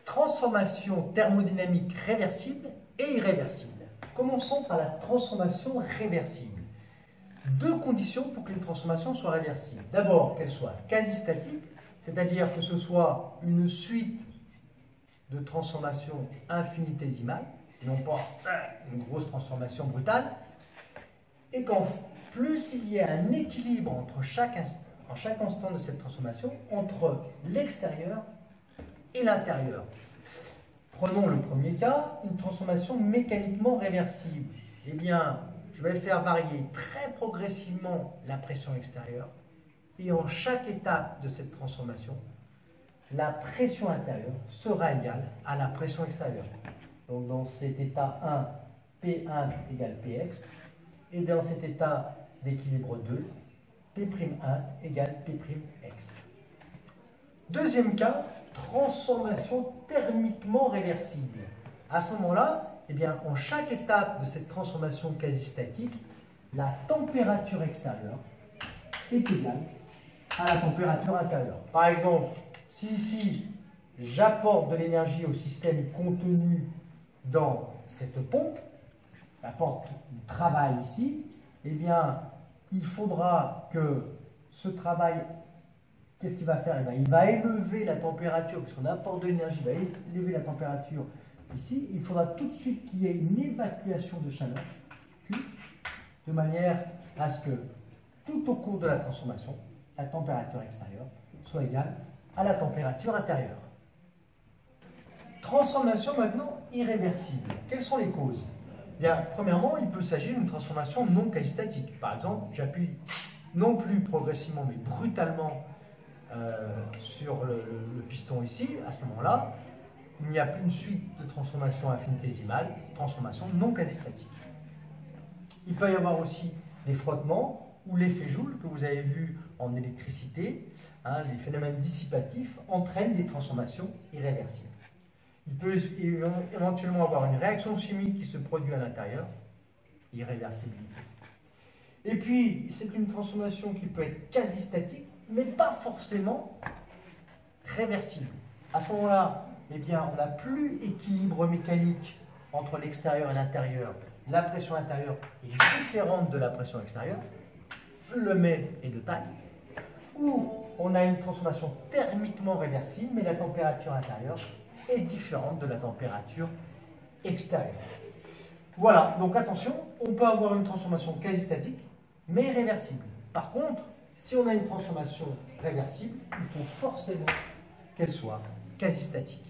Transformation thermodynamique réversible et irréversible. Commençons par la transformation réversible. Deux conditions pour qu'une transformation soit réversible. D'abord, qu'elle soit quasi-statique, c'est-à-dire que ce soit une suite de transformations infinitésimales, et non pas une grosse transformation brutale, et qu'en plus il y ait un équilibre entre chaque instant de cette transformation entre l'extérieur et l'intérieur. Prenons le premier cas, une transformation mécaniquement réversible. Eh bien, je vais faire varier très progressivement la pression extérieure et en chaque étape de cette transformation, la pression intérieure sera égale à la pression extérieure. Donc dans cet état 1, P1 égale Px, et dans cet état d'équilibre 2, P'1 égale P'x. Deuxième cas, transformation thermiquement réversible. À ce moment-là, eh bien, en chaque étape de cette transformation quasi-statique, la température extérieure est égale à la température intérieure. Par exemple, si ici, j'apporte de l'énergie au système contenu dans cette pompe, j'apporte du travail ici, eh bien, il faudra que ce travail, qu'est-ce qu'il va faire? Il va élever la température, puisqu'on apporte de l'énergie, il va élever la température ici. Il faudra tout de suite qu'il y ait une évacuation de chaleur, Q, de manière à ce que tout au cours de la transformation, la température extérieure soit égale à la température intérieure. Transformation maintenant irréversible. Quelles sont les causes? Bien, premièrement, il peut s'agir d'une transformation non quasi-statique. Par exemple, j'appuie non plus progressivement, mais brutalement sur le piston ici. À ce moment-là, il n'y a plus une suite de transformations infinitésimales, transformation non quasi-statique. Il peut y avoir aussi des frottements ou l'effet Joule que vous avez vu en électricité. Les phénomènes dissipatifs entraînent des transformations irréversibles. Il peut éventuellement avoir une réaction chimique qui se produit à l'intérieur, irréversibilité. Et puis, c'est une transformation qui peut être quasi-statique, mais pas forcément réversible. À ce moment-là, eh bien, on n'a plus équilibre mécanique entre l'extérieur et l'intérieur. La pression intérieure est différente de la pression extérieure. Le mets est de taille. Ou on a une transformation thermiquement réversible, mais la température intérieure est différente de la température extérieure. Voilà, donc attention, on peut avoir une transformation quasi-statique, mais irréversible. Par contre, si on a une transformation réversible, il faut forcément qu'elle soit quasi-statique.